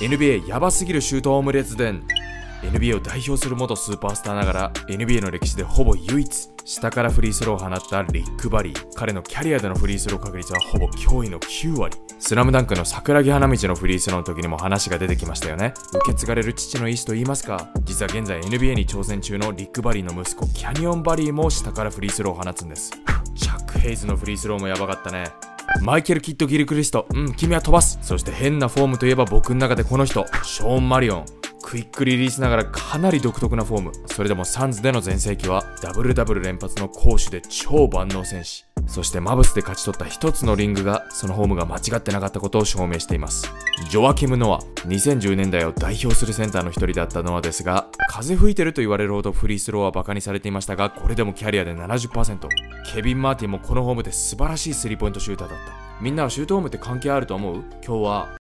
NBA ヤバすぎるシュートオム列伝。 NBA を代表する元スーパースターながら NBA の歴史でほぼ唯一下からフリースローを放ったリック・バリー。彼のキャリアでのフリースロー確率はほぼ驚異の9割。スラムダンクの桜木花道のフリースローの時にも話が出てきましたよね。受け継がれる父の意思と言いますか、実は現在 NBA に挑戦中のリック・バリーの息子キャニオン・バリーも下からフリースローを放つんです。チャック・ヘイズのフリースローもやばかったね。マイケル・キッド・ギルクリスト、君は飛ばす。そして変なフォームといえば僕の中でこの人、ショーン・マリオン。クイックリリースながらかなり独特なフォーム。それでもサンズでの全盛期はダブルダブル連発の攻守で超万能戦士。そしてマブスで勝ち取った一つのリングがそのフォームが間違ってなかったことを証明しています。ジョアキム・ノア、2010年代を代表するセンターの一人だったノアですが、風吹いてると言われるほどフリースローはバカにされていましたが、これでもキャリアで 70%。 ケビン・マーティンもこのフォームで素晴らしいスリーポイントシューターだった。みんなはシュートフォームって関係あると思う？今日は